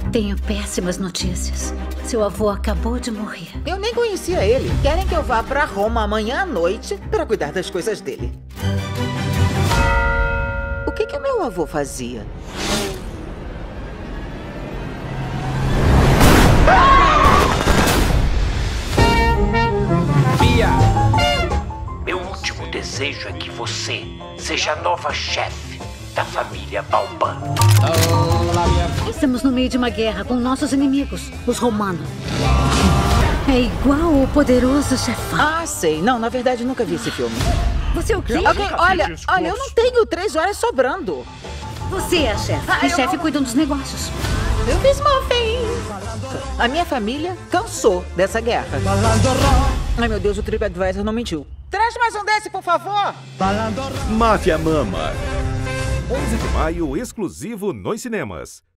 Tenho péssimas notícias. Seu avô acabou de morrer. Eu nem conhecia ele. Querem que eu vá pra Roma amanhã à noite para cuidar das coisas dele. O que o meu avô fazia? Bia! Meu último desejo é que você seja a nova chefe da família Balban. Estamos no meio de uma guerra com nossos inimigos, os romanos. É igual o Poderoso Chefão. Ah, sei. Não, na verdade, nunca vi esse filme. Você o quê? Ok, olha, eu não tenho 3 horas sobrando. Você é a chefe. E chefe cuidam dos negócios. Eu fiz muffin. A minha família cansou dessa guerra. Ai, meu Deus, o TripAdvisor não mentiu. Traz mais um desse, por favor. Máfia Mama. 11 de maio, exclusivo nos cinemas.